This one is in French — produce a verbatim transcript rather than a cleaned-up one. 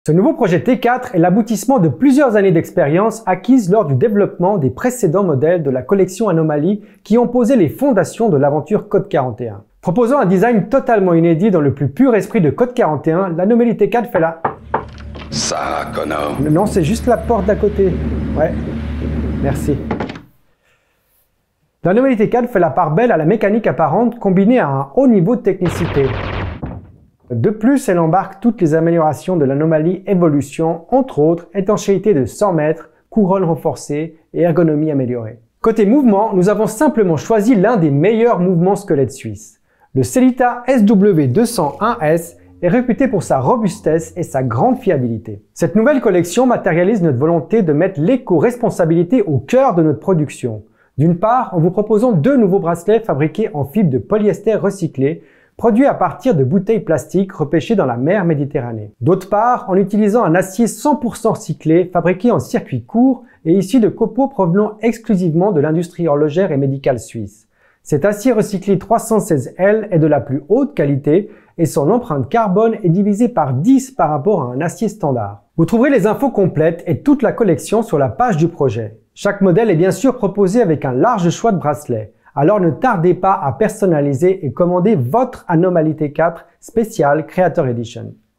Ce nouveau projet T quatre est l'aboutissement de plusieurs années d'expérience acquises lors du développement des précédents modèles de la collection Anomaly qui ont posé les fondations de l'aventure Code quarante et un. Proposant un design totalement inédit dans le plus pur esprit de Code quarante et un, l'Anomaly T quatre fait la... Ça, connard. Non, c'est juste la porte d'à côté. Ouais, merci. L'Anomaly T quatre fait la part belle à la mécanique apparente combinée à un haut niveau de technicité. De plus, elle embarque toutes les améliorations de l'Anomaly Evolution, entre autres étanchéité de cent mètres, couronne renforcée et ergonomie améliorée. Côté mouvement, nous avons simplement choisi l'un des meilleurs mouvements squelettes suisses. Le Sellita S W deux cent un S est réputé pour sa robustesse et sa grande fiabilité. Cette nouvelle collection matérialise notre volonté de mettre l'éco-responsabilité au cœur de notre production. D'une part, en vous proposant deux nouveaux bracelets fabriqués en fibre de polyester recyclé, produits à partir de bouteilles plastiques repêchées dans la mer Méditerranée. D'autre part, en utilisant un acier cent pour cent recyclé, fabriqué en circuit court et issu de copeaux provenant exclusivement de l'industrie horlogère et médicale suisse. Cet acier recyclé trois cent seize L est de la plus haute qualité et son empreinte carbone est divisée par dix par rapport à un acier standard. Vous trouverez les infos complètes et toute la collection sur la page du projet. Chaque modèle est bien sûr proposé avec un large choix de bracelets. Alors ne tardez pas à personnaliser et commander votre Anomaly T quatre spécial Creator Edition.